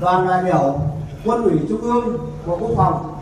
đoàn đại biểu Quân ủy Trung ương Bộ Quốc phòng